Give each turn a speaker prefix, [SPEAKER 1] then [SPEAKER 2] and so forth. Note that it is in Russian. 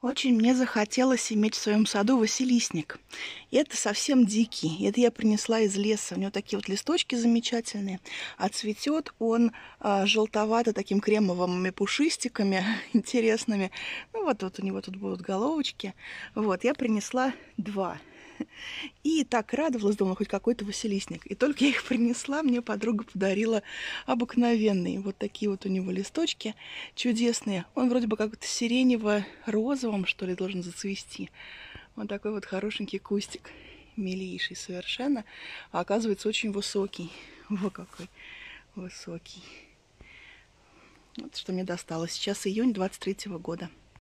[SPEAKER 1] Очень мне захотелось иметь в своем саду василисник. И это совсем дикий. Это я принесла из леса. У него такие вот листочки замечательные. А цветет он желтовато таким кремовыми пушистиками интересными. Ну вот у него тут будут головочки. Вот, я принесла 2. И так радовалась, думала, хоть какой-то василисник. И только я их принесла, мне подруга подарила обыкновенные. Вот такие вот у него листочки чудесные. Он вроде бы как-то сиренево-розовым, что ли, должен зацвести. Вот такой вот хорошенький кустик. Милейший совершенно. А оказывается, очень высокий. Вот какой высокий. Вот что мне досталось. Сейчас июнь 23-го года.